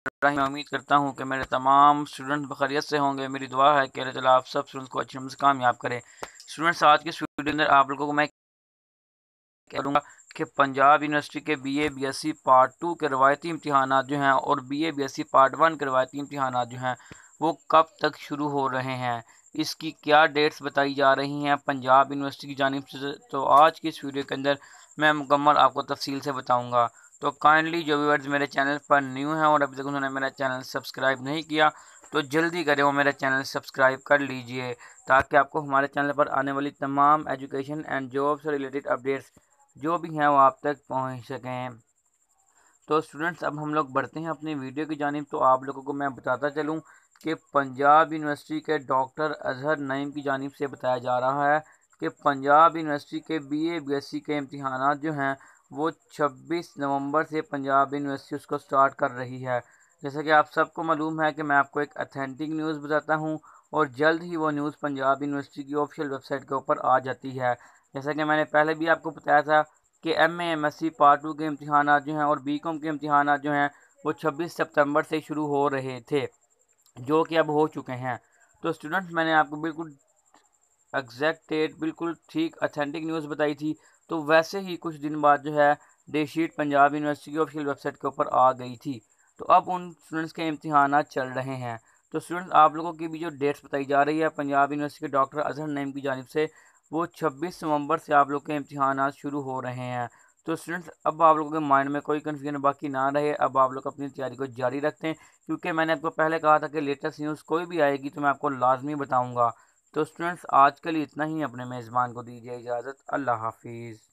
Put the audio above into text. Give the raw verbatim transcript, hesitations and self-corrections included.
मैं उम्मीद करता हूँ कि मेरे तमाम स्टूडेंट बखैरियत से होंगे। मेरी दुआ है कि अल्लाह ताला आप सब स्टूडेंट्स को अच्छे नंबर से कामयाब करे। स्टूडेंट्स, आज के इस वीडियो के अंदर आप लोगों को मैं करूँगा कि पंजाब यूनिवर्सिटी के B A B S C part two के रवायती इम्तिहान जो हैं और B A B S C part one के रवायती इम्तिहान जो हैं वो कब तक शुरू हो रहे हैं, इसकी क्या डेट्स बताई जा रही हैं पंजाब यूनिवर्सिटी की जानिब से। तो आज की इस वीडियो के अंदर मैं मुकम्मल आपको तफसील से बताऊंगा। तो काइंडली जो व्यूअर्स मेरे चैनल पर न्यू हैं और अभी तक उन्होंने मेरा चैनल सब्सक्राइब नहीं किया तो जल्दी करें वो मेरा चैनल सब्सक्राइब कर लीजिए, ताकि आपको हमारे चैनल पर आने वाली तमाम एजुकेशन एंड जॉब से रिलेटेड अपडेट्स जो भी हैं वो आप तक पहुंच सकें। तो स्टूडेंट्स, अब हम लोग बढ़ते हैं अपनी वीडियो की जानिब। तो आप लोगों को मैं बताता चलूं कि पंजाब यूनिवर्सिटी के डॉक्टर अजहर नईम की जानिब से बताया जा रहा है कि पंजाब यूनिवर्सिटी के B A B S C के इम्तिहान जो हैं वो छब्बीस नवंबर से पंजाब यूनिवर्सिटी उसको स्टार्ट कर रही है। जैसा कि आप सबको मालूम है कि मैं आपको एक अथेंटिक न्यूज़ बताता हूँ और जल्द ही वो न्यूज़ पंजाब यूनिवर्सिटी की ऑफिशियल वेबसाइट के ऊपर आ जाती है। जैसा कि मैंने पहले भी आपको बताया था कि M A M S C part two के इम्तिहान जो हैं और बी कॉम के इम्तिहान जो हैं वो छब्बीस सितंबर से शुरू हो रहे थे, जो कि अब हो चुके हैं। तो स्टूडेंट्स, मैंने आपको बिल्कुल एग्जैक्ट डेट, बिल्कुल ठीक अथेंटिक न्यूज़ बताई थी। तो वैसे ही कुछ दिन बाद जो है डेट शीट पंजाब यूनिवर्सिटी की ऑफिशियल वेबसाइट के ऊपर आ गई थी। तो अब उन स्टूडेंट्स के इम्तिहान चल रहे हैं। तो स्टूडेंट्स, आप लोगों की भी जो डेट्स बताई जा रही है पंजाब यूनिवर्सिटी के डॉक्टर अजहर नईम की जानिब से, वो छब्बीस नवंबर से आप लोग के इम्तिहान शुरू हो रहे हैं। तो स्टूडेंट्स, अब आप लोगों के माइंड में कोई कन्फ्यूजन बाकी ना रहे, अब आप लोग अपनी तैयारी को जारी रखते हैं, क्योंकि मैंने आपको पहले कहा था कि लेटेस्ट न्यूज़ कोई भी आएगी तो मैं आपको लाजमी बताऊंगा। तो स्टूडेंट्स, आज के लिए इतना ही। अपने मेज़बान को दीजिए इजाज़त। अल्लाह हाफिज़।